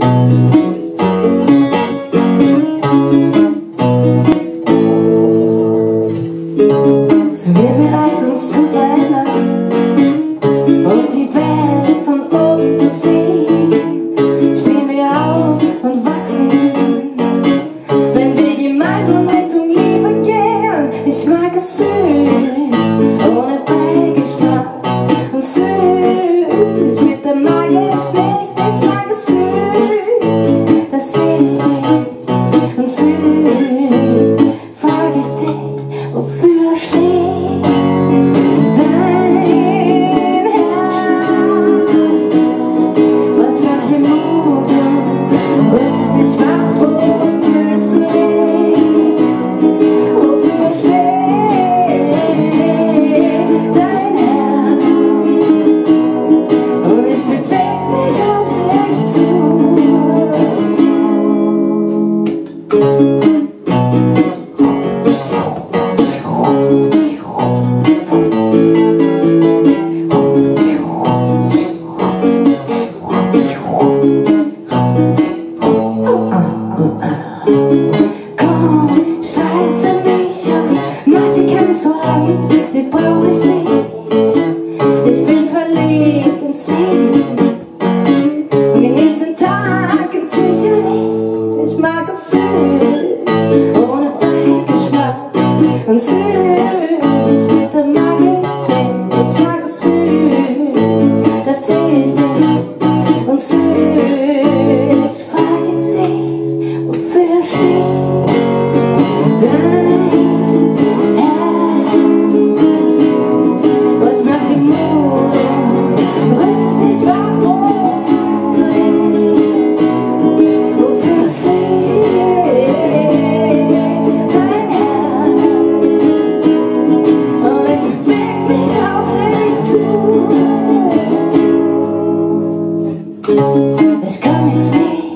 Sind wir bereit, uns zu verändern und die Welt von oben zu sehen? Stehen wir auf und wachsen, wenn wir gemeinsam Richtung Liebe gehen. Ich mag es süß, ohne Beigeschmack, und süß mit der Magie ist nichts. Ich mag es süß, das sehe ich dich, und süß frag ich dich, wofür schlägt dein Herz? Was macht dir Mut und rüttelt dich wach? Wo fühlst du dich? Wofür schlägt dein Herz? Und ich beweg mich auf dich zu. Komm, streite für mich und mach dir keine Sorgen, die brauch ich nicht. Ich bin verliebt ins Leben und genieß den Tag in Sicherheit. Ich mag es süß, ohne Beigeschmack, und süß mit der Magie ist nicht. Ich mag es süß, das seh ich dich, und süß frag ich dich, wofür schlägt dein Herz? Was macht dir Mut und rüttelt dich wach? Wo fühlst du dich? Wofür schlägt dein Herz? Und ich beweg mich auf dich zu. Ich komm jetzt mit.